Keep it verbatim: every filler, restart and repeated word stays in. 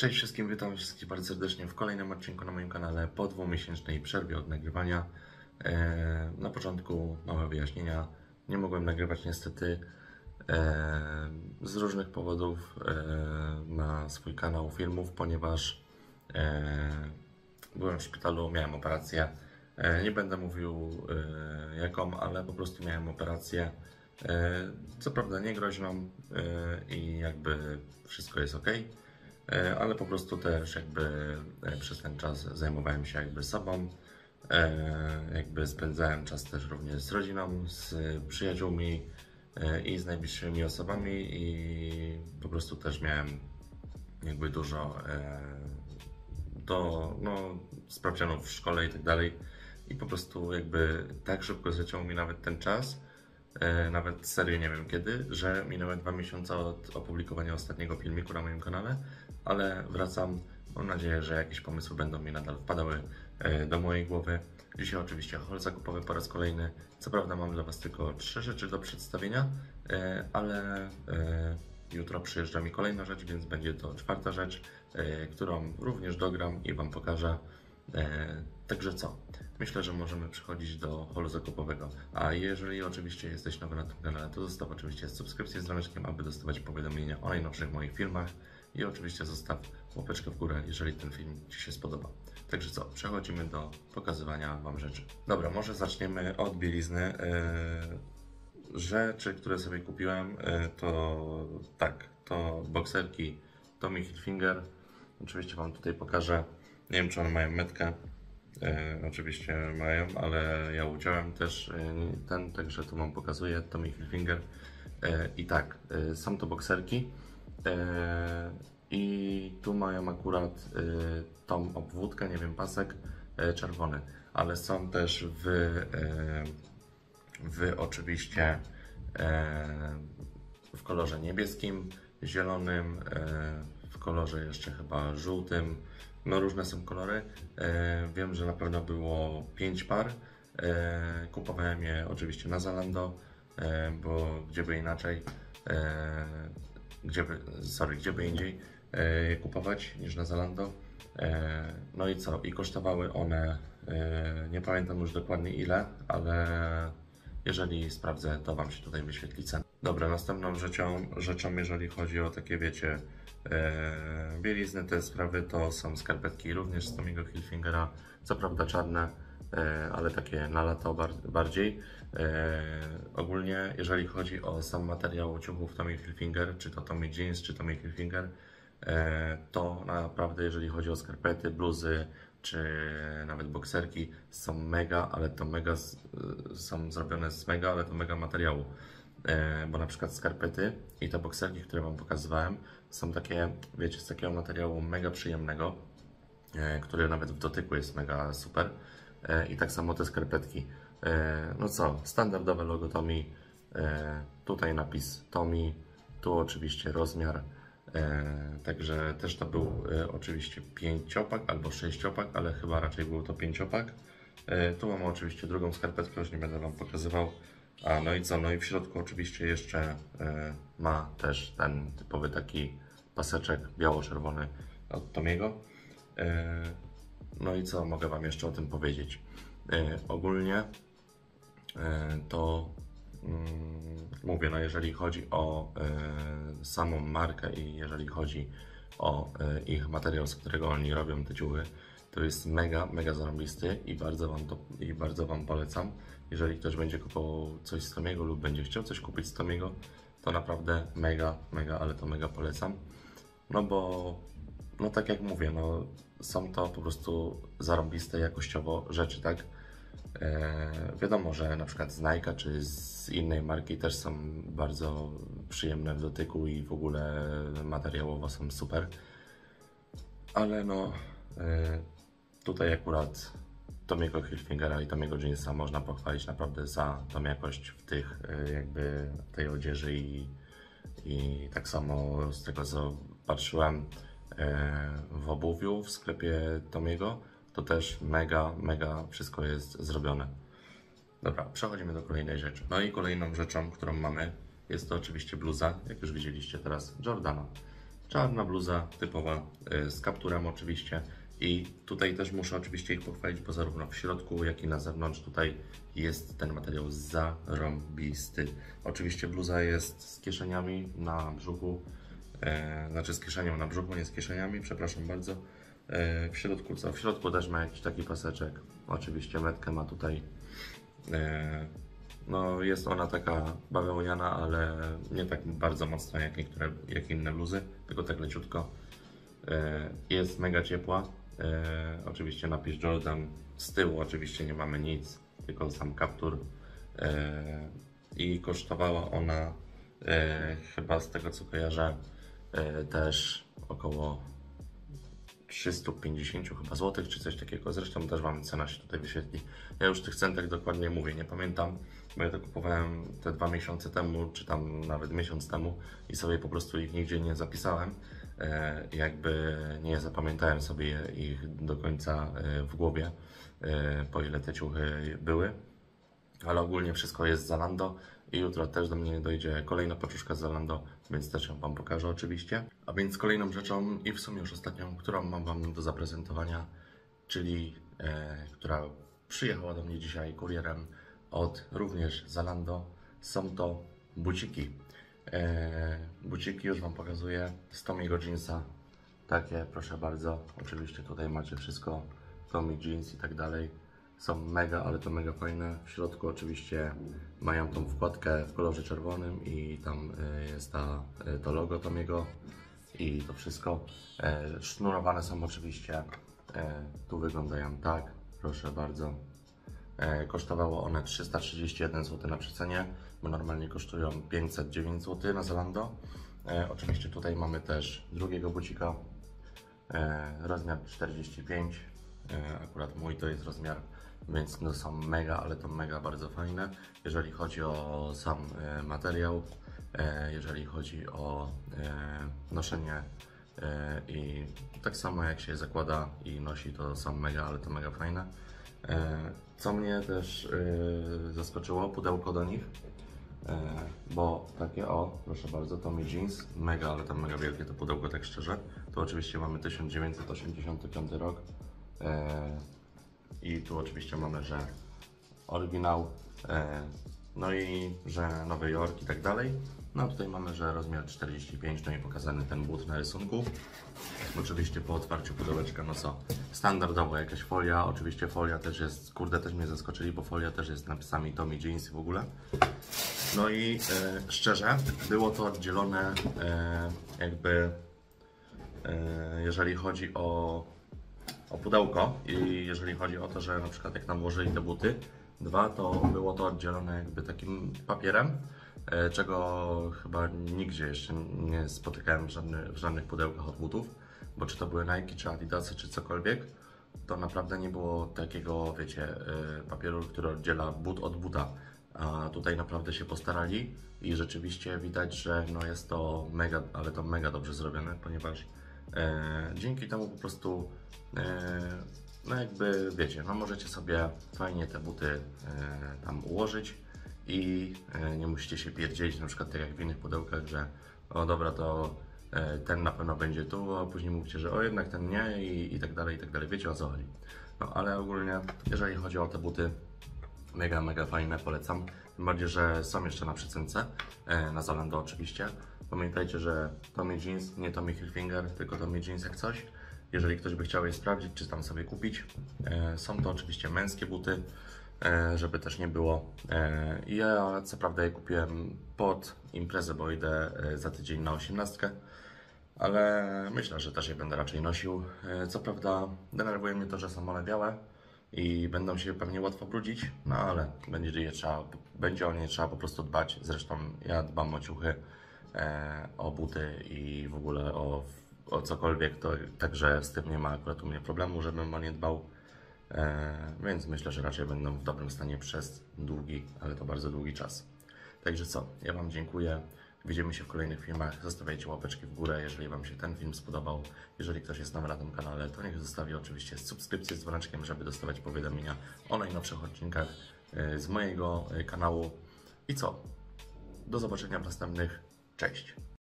Cześć wszystkim, witam wszystkich bardzo serdecznie w kolejnym odcinku na moim kanale po dwumiesięcznej przerwie od nagrywania. E, na początku małe wyjaśnienia. Nie mogłem nagrywać niestety e, z różnych powodów e, na swój kanał filmów, ponieważ e, byłem w szpitalu, miałem operację. E, nie będę mówił e, jaką, ale po prostu miałem operację. E, co prawda nie groźną e, i jakby wszystko jest ok. Ale po prostu też jakby przez ten czas zajmowałem się jakby sobą, jakby spędzałem czas też również z rodziną, z przyjaciółmi i z najbliższymi osobami i po prostu też miałem jakby dużo do no, sprawdzianów w szkole i tak dalej i po prostu jakby tak szybko zleciał mi nawet ten czas, nawet serio nie wiem kiedy, że minęły dwa miesiące od opublikowania ostatniego filmiku na moim kanale, ale wracam. Mam nadzieję, że jakieś pomysły będą mi nadal wpadały do mojej głowy. Dzisiaj oczywiście haul zakupowy po raz kolejny. Co prawda mam dla Was tylko trzy rzeczy do przedstawienia, ale jutro przyjeżdża mi kolejna rzecz, więc będzie to czwarta rzecz, którą również dogram i Wam pokażę. Także co? Myślę, że możemy przechodzić do haulu zakupowego. A jeżeli oczywiście jesteś nowy na tym kanale, to zostaw oczywiście subskrypcję z dzwoneczkiem, aby dostawać powiadomienia o najnowszych moich filmach. I oczywiście zostaw łapeczkę w górę, jeżeli ten film Ci się spodoba. Także co? Przechodzimy do pokazywania Wam rzeczy. Dobra, może zaczniemy od bielizny. Yy, rzeczy, które sobie kupiłem, yy, to tak, to bokserki Tommy Hilfiger. Oczywiście Wam tutaj pokażę. Nie wiem, czy one mają metkę. Yy, oczywiście mają, ale ja udziałem też yy, ten, także tu Wam pokazuję Tommy Hilfiger. Yy, I tak, yy, są to bokserki. Yy, I tu mają akurat yy, tą obwódkę, nie wiem, pasek yy, czerwony, ale są też w, yy, w oczywiście yy, w kolorze niebieskim, zielonym, yy, w kolorze jeszcze chyba żółtym. No różne są kolory. E, wiem, że na pewno było pięć par. E, kupowałem je oczywiście na Zalando, e, bo gdzie by inaczej, e, gdzie by, sorry, gdzie by indziej e, je kupować niż na Zalando. E, no i co? I kosztowały one, e, nie pamiętam już dokładnie ile, ale jeżeli sprawdzę, to Wam się tutaj wyświetli cena. Dobra, następną rzeczą, rzeczą jeżeli chodzi o takie, wiecie, e, bielizny, te sprawy, to są skarpetki również z Tommy'ego Hilfigera, co prawda czarne, e, ale takie na lato bar bardziej. E, ogólnie, jeżeli chodzi o sam materiał ciuchów Tommy Hilfiger, czy to Tommy Jeans, czy Tommy Hilfiger, e, to naprawdę, jeżeli chodzi o skarpety, bluzy, czy nawet bokserki, są mega, ale to mega z, są zrobione z mega, ale to mega materiału. E, bo na przykład skarpety i te bokserki, które Wam pokazywałem, są takie, wiecie, z takiego materiału mega przyjemnego, e, który nawet w dotyku jest mega super. E, I tak samo te skarpetki. E, no co, standardowe logo Tommy, e, tutaj napis Tommy, tu oczywiście rozmiar. E, także też to był e, oczywiście pięciopak albo sześciopak, ale chyba raczej był to pięciopak. E, tu mamy oczywiście drugą skarpetkę, już nie będę Wam pokazywał. A no i co? No i w środku oczywiście jeszcze e, ma też ten typowy taki paseczek biało-czerwony od Tommy'ego. E, no i co mogę Wam jeszcze o tym powiedzieć? E, ogólnie e, to mm, mówię, no jeżeli chodzi o e, samą markę i jeżeli chodzi o e, ich materiał, z którego oni robią te ciuchy, to jest mega, mega zarąbisty i bardzo Wam to i bardzo Wam polecam. Jeżeli ktoś będzie kupował coś z Tommy'ego lub będzie chciał coś kupić z Tommy'ego, to naprawdę mega, mega, ale to mega polecam. No bo, no tak jak mówię, no są to po prostu zarąbiste jakościowo rzeczy, tak? E, wiadomo, że na przykład z Nike'a czy z innej marki też są bardzo przyjemne w dotyku i w ogóle materiałowo są super. Ale no, e, tutaj akurat Tommy'ego Hilfigera i Tommy'ego Jeansa można pochwalić naprawdę za tą jakość w tych jakby tej odzieży i, i tak samo z tego co patrzyłem w obuwiu w sklepie Tommy'ego, to też mega, mega wszystko jest zrobione. Dobra, przechodzimy do kolejnej rzeczy. No i kolejną rzeczą, którą mamy, jest to oczywiście bluza, jak już widzieliście teraz, Jordana. Czarna bluza typowa y, z kapturem oczywiście. I tutaj też muszę oczywiście ich pochwalić, bo zarówno w środku, jak i na zewnątrz tutaj jest ten materiał zarąbisty. Oczywiście bluza jest z kieszeniami na brzuchu, e, znaczy z kieszenią na brzuchu, nie z kieszeniami, przepraszam bardzo. E, w środku co? W środku też ma jakiś taki paseczek. Oczywiście metkę ma tutaj. E, no jest ona taka bawełniana, ale nie tak bardzo mocna jak niektóre, jak inne bluzy, tylko tak leciutko. E, jest mega ciepła. E, oczywiście napis Jordan. Z tyłu oczywiście nie mamy nic, tylko sam kaptur. E, I kosztowała ona e, chyba z tego co kojarzę e, też około trzysta pięćdziesiąt chyba złotych, czy coś takiego. Zresztą też Wam cena się tutaj wyświetli. Ja już tych cen tak dokładnie mówię, nie pamiętam, bo ja to kupowałem te dwa miesiące temu, czy tam nawet miesiąc temu i sobie po prostu ich nigdzie nie zapisałem. E, jakby nie zapamiętałem sobie ich do końca e, w głowie, e, po ile te ciuchy były. Ale ogólnie wszystko jest z Zalando i jutro też do mnie dojdzie kolejna paczuszka z Zalando, więc też ją Wam pokażę oczywiście. A więc kolejną rzeczą i w sumie już ostatnią, którą mam Wam do zaprezentowania, czyli e, która przyjechała do mnie dzisiaj kurierem od również Zalando, są to buciki. E, buciki już Wam pokazuję z Tommy'ego jeansa, takie proszę bardzo, oczywiście tutaj macie wszystko, Tommy jeans i tak dalej. Są mega, ale to mega fajne. W środku oczywiście mają tą wkładkę w kolorze czerwonym i tam y, jest ta, y, to logo Tommy'ego i to wszystko. E, sznurowane są oczywiście. E, tu wyglądają tak, proszę bardzo. E, kosztowało one trzysta trzydzieści jeden złotych na przecenie, bo normalnie kosztują pięćset dziewięć złotych na Zalando. E, oczywiście tutaj mamy też drugiego bucika, e, rozmiar czterdzieści pięć. E, akurat mój to jest rozmiar, więc no są mega, ale to mega bardzo fajne, jeżeli chodzi o sam e, materiał, e, jeżeli chodzi o e, noszenie e, i tak samo jak się je zakłada i nosi, to są mega, ale to mega fajne. E, co mnie też e, zaskoczyło, pudełko do nich, e, bo takie o, proszę bardzo, Tommy Jeans, mega, ale tam mega wielkie to pudełko, tak szczerze. Tu oczywiście mamy tysiąc dziewięćset osiemdziesiąty piąty rok. E, I tu oczywiście mamy, że oryginał, e, no i że Nowy Jork i tak dalej. No a tutaj mamy, że rozmiar czterdzieści pięć, no i pokazany ten but na rysunku. Oczywiście po otwarciu pudełeczka, no co, standardowo jakaś folia, oczywiście folia też jest, kurde też mnie zaskoczyli, bo folia też jest z napisami Tommy Jeans w ogóle. No i e, szczerze, było to oddzielone e, jakby, e, jeżeli chodzi o o pudełko i jeżeli chodzi o to, że na przykład jak nam włożyli te buty, dwa, to było to oddzielone jakby takim papierem, e, czego chyba nigdzie jeszcze nie spotykałem w, żadny, w żadnych pudełkach od butów, bo czy to były Nike, czy Adidasy, czy cokolwiek, to naprawdę nie było takiego, wiecie, e, papieru, który oddziela but od buta. A tutaj naprawdę się postarali i rzeczywiście widać, że no jest to mega, ale to mega dobrze zrobione, ponieważ e, dzięki temu po prostu e, no jakby wiecie, no możecie sobie fajnie te buty e, tam ułożyć i e, nie musicie się pierdzielić, na przykład tak jak w innych pudełkach, że o dobra, to e, ten na pewno będzie tu, a później mówicie, że o jednak ten nie i, i tak dalej, i tak dalej, wiecie o co chodzi. No ale ogólnie, jeżeli chodzi o te buty, mega, mega fajne, polecam. Tym bardziej, że są jeszcze na przecence, e, na Zalando oczywiście. Pamiętajcie, że Tommy Jeans, nie Tommy Hilfiger, tylko Tommy Jeans jak coś. Jeżeli ktoś by chciał je sprawdzić, czy tam sobie kupić. E, są to oczywiście męskie buty, e, żeby też nie było. E, ja co prawda je kupiłem pod imprezę, bo idę e, za tydzień na osiemnastkę. Ale myślę, że też je będę raczej nosił. E, co prawda denerwuje mnie to, że są one białe i będą się pewnie łatwo brudzić, no ale będzie, je trzeba, będzie o nie trzeba po prostu dbać. Zresztą ja dbam o ciuchy, e, o buty i w ogóle o, o cokolwiek, to także z tym nie ma akurat u mnie problemu, żebym o nie dbał. E, więc myślę, że raczej będą w dobrym stanie przez długi, ale to bardzo długi czas. Także co, ja Wam dziękuję. Widzimy się w kolejnych filmach. Zostawiajcie łapeczki w górę, jeżeli Wam się ten film spodobał. Jeżeli ktoś jest nowy na tym kanale, to niech zostawi oczywiście subskrypcję z dzwoneczkiem, żeby dostawać powiadomienia o najnowszych odcinkach z mojego kanału. I co? Do zobaczenia w następnych. Cześć!